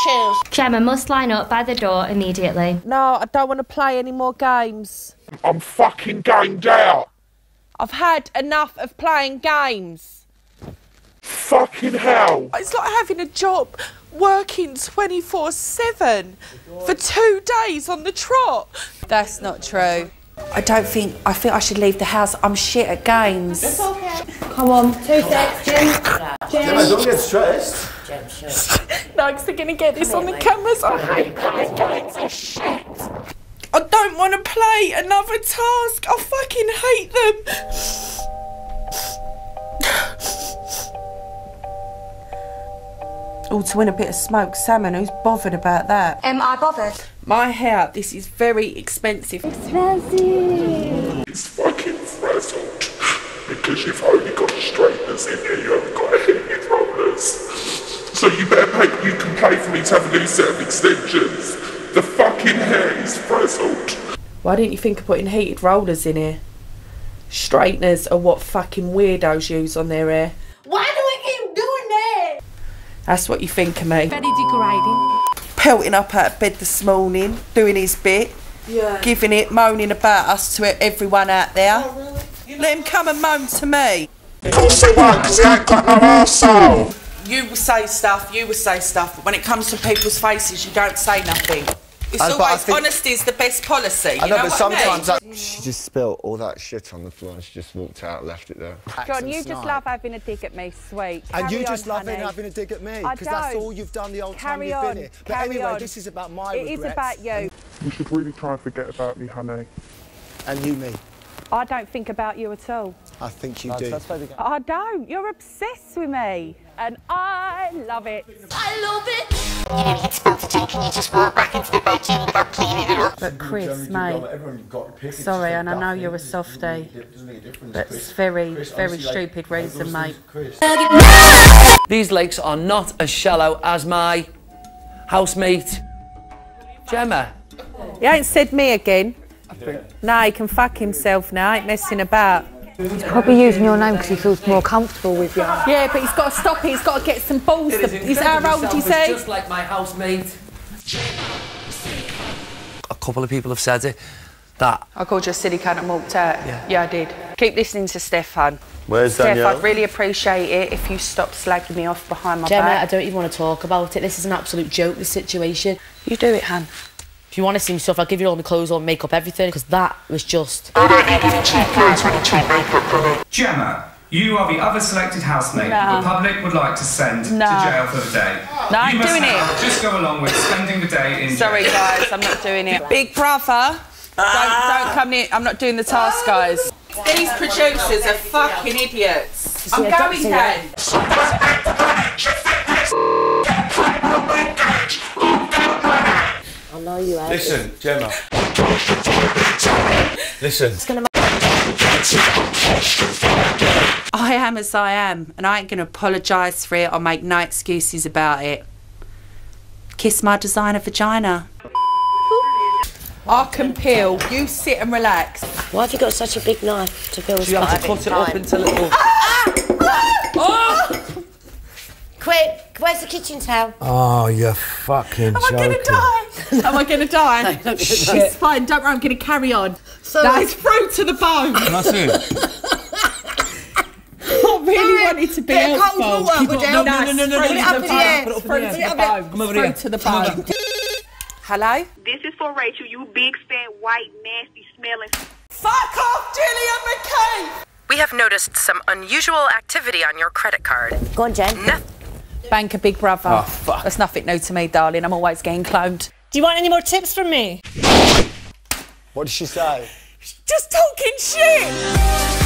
shoes. Gemma must line up by the door immediately. No, I don't want to play any more games. I'm fucking gamed out. I've had enough of playing games. Fucking hell. It's like having a job working 24/7 for 2 days on the trot. That's not true. I think I should leave the house. I'm shit at games. It's okay. Come on, 2 seconds, Gemma, don't get stressed. No, because they're going to get this on the cameras. I hate playing games. Oh, shit. I don't want to play another task. I fucking hate them. Oh, to win a bit of smoked salmon. Who's bothered about that? Am I bothered? My hair, this is very expensive. It's fucking frazzled. Because you've only got straighteners in here, you haven't got heated rollers. So you can pay for me to have a new set of extensions. The fucking hair is frazzled. Why didn't you think of putting heated rollers in here? Straighteners are what fucking weirdos use on their hair. Why do we keep doing that? That's what you think of me. Ready decorating. Pelting up out of bed this morning, doing his bit, giving it, moaning about us to everyone out there. Oh, really? Let him come and moan to me. Of course he won't, because he ain't got no arsehole. You will say stuff, but when it comes to people's faces, you don't say nothing. It's always honesty is the best policy. You know but what sometimes I mean? she just spilled all that shit on the floor and she just walked out, left it there. John, you just love having a dig at me, sweet. And you Carry just on, love honey. having a dig at me, I because that's don't. all you've done the whole time Carry you've on, been here. But carry anyway, on. this is about my It regrets. is about you. You should really try and forget about me, honey. And you, me. I don't think about you at all. I think you do. I don't. You're obsessed with me. And I love it. I love it. You know, it's about to take, and you just walk back into the bedroom without cleaning it up. But Chris, mate, sorry, and I know you're a softie, but it's very stupid reason, mate. These lakes are not as shallow as my housemate, Gemma. He ain't said me again. No, he can fuck himself now, ain't messing about. He's probably using your name because he feels more comfortable with you. Yeah, but he's got to stop it, he's got to get some balls. He's how old, you say? Just like my housemate. A couple of people have said it, that... I called you a silly cunt and walked out. Yeah, I did. Keep listening to Stefan. Where's Steph, Danielle? I'd really appreciate it if you stopped slagging me off behind my Gemma, back. I don't even want to talk about it. This is an absolute joke, this situation. You do it, Han. If you want to see me stuff, I'll give you all my clothes, all my makeup, everything, because that was just... Gemma, you are the other selected housemate the public would like to send to jail for the day. No, I'm doing it. Just go along with spending the day in Sorry, jail. guys, I'm not doing it. Big brother, don't come near. I'm not doing the task, guys. These producers are fucking idiots. I'm going down. I know you have. Listen, Gemma. Listen. I am as I am, and I ain't going to apologise for it or make no excuses about it. Kiss my designer vagina. I can peel. You sit and relax. Why have you got such a big knife to peel? You have to cut it up into little... Quick, where's the kitchen towel? Oh, you're fucking joking. Am I going to die? Am I going to die? It's fine, don't worry, I'm going to carry on. That is through to the bone. That's it. I really wanted to be helpful. Cold water, would you? No, Put it up in the air. Through to the bone. Hello? This is for Rachel, you big, fat, white, nasty, smelling... Fuck off, Gillian McKay! We have noticed some unusual activity on your credit card. Go on, Jen. Banker Big Brother. Oh, fuck. That's nothing new to me, darling. I'm always getting cloned. Do you want any more tips from me? What did she say? Just talking shit!